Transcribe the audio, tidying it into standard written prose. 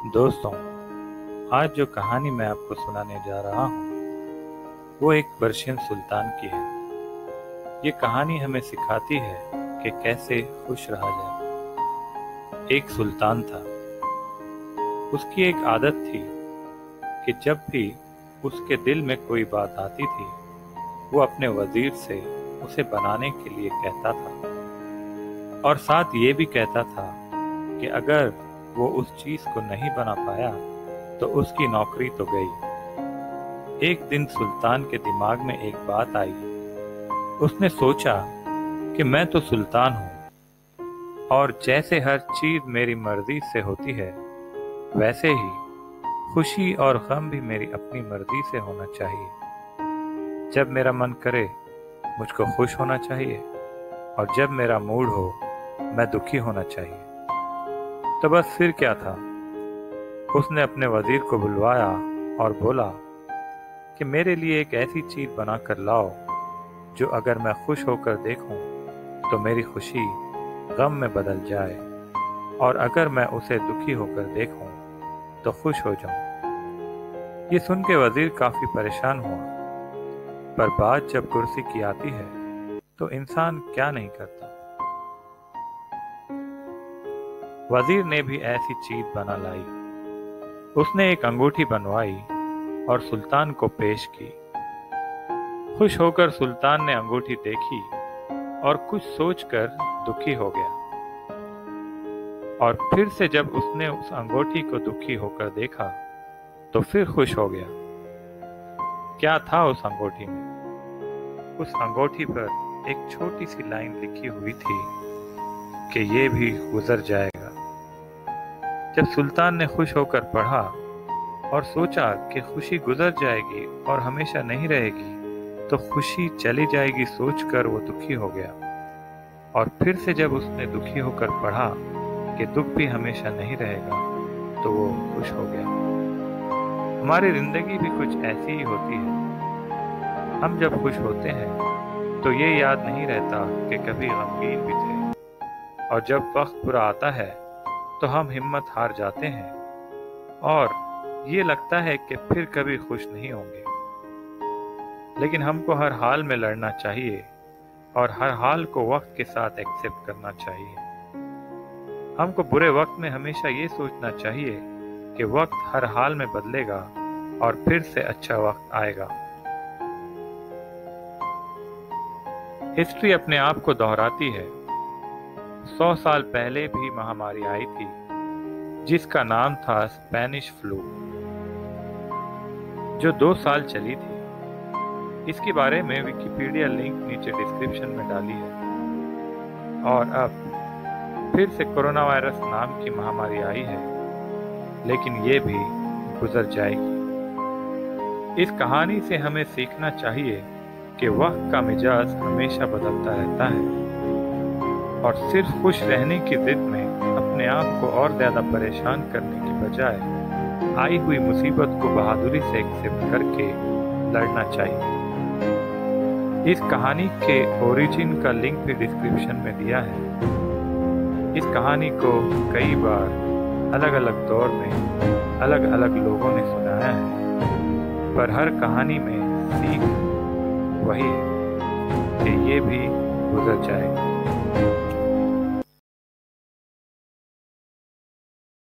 दोस्तों, आज जो कहानी मैं आपको सुनाने जा रहा हूँ वो एक पर्शियन सुल्तान की है। ये कहानी हमें सिखाती है कि कैसे खुश रहा जाए। एक सुल्तान था। उसकी एक आदत थी कि जब भी उसके दिल में कोई बात आती थी वो अपने वजीर से उसे बनाने के लिए कहता था और साथ ये भी कहता था कि अगर वो उस चीज को नहीं बना पाया तो उसकी नौकरी तो गई। एक दिन सुल्तान के दिमाग में एक बात आई। उसने सोचा कि मैं तो सुल्तान हूँ और जैसे हर चीज मेरी मर्जी से होती है वैसे ही खुशी और गम भी मेरी अपनी मर्जी से होना चाहिए। जब मेरा मन करे मुझको खुश होना चाहिए और जब मेरा मूड हो मैं दुखी होना चाहिए। तो बस फिर क्या था, उसने अपने वजीर को बुलवाया और बोला कि मेरे लिए एक ऐसी चीज बना कर लाओ जो अगर मैं खुश होकर देखूं तो मेरी खुशी गम में बदल जाए और अगर मैं उसे दुखी होकर देखूं तो खुश हो जाऊं। ये सुन के वजीर काफी परेशान हुआ, पर बात जब कुर्सी की आती है तो इंसान क्या नहीं करता। वजीर ने भी ऐसी चीज बना लाई। उसने एक अंगूठी बनवाई और सुल्तान को पेश की। खुश होकर सुल्तान ने अंगूठी देखी और कुछ सोचकर दुखी हो गया और फिर से जब उसने उस अंगूठी को दुखी होकर देखा तो फिर खुश हो गया। क्या था उस अंगूठी में? उस अंगूठी पर एक छोटी सी लाइन लिखी हुई थी कि ये भी गुजर जाएगा। जब सुल्तान ने खुश होकर पढ़ा और सोचा कि खुशी गुजर जाएगी और हमेशा नहीं रहेगी तो खुशी चली जाएगी सोचकर वो दुखी हो गया और फिर से जब उसने दुखी होकर पढ़ा कि दुख भी हमेशा नहीं रहेगा तो वो खुश हो गया। हमारी जिंदगी भी कुछ ऐसी ही होती है। हम जब खुश होते हैं तो ये याद नहीं रहता कि कभी गमगीन भी थे और जब वक्त बुरा आता है तो हम हिम्मत हार जाते हैं और ये लगता है कि फिर कभी खुश नहीं होंगे। लेकिन हमको हर हाल में लड़ना चाहिए और हर हाल को वक्त के साथ एक्सेप्ट करना चाहिए। हमको बुरे वक्त में हमेशा ये सोचना चाहिए कि वक्त हर हाल में बदलेगा और फिर से अच्छा वक्त आएगा। हिस्ट्री अपने आप को दोहराती है। 100 साल पहले भी महामारी आई थी जिसका नाम था स्पेनिश फ्लू, जो 2 साल चली थी। इसके बारे में विकिपीडिया लिंक नीचे डिस्क्रिप्शन में डाली है। और अब फिर से कोरोना वायरस नाम की महामारी आई है, लेकिन ये भी गुजर जाएगी। इस कहानी से हमें सीखना चाहिए कि वक्त का मिजाज हमेशा बदलता रहता है और सिर्फ खुश रहने की जिद में अपने आप को और ज्यादा परेशान करने की बजाय आई हुई मुसीबत को बहादुरी से एक्सेप्ट करके लड़ना चाहिए। इस कहानी के ओरिजिन का लिंक भी डिस्क्रिप्शन में दिया है। इस कहानी को कई बार अलग अलग दौर में अलग अलग लोगों ने सुनाया है, पर हर कहानी में सीख वही है कि ये भी गुजर जाएगा।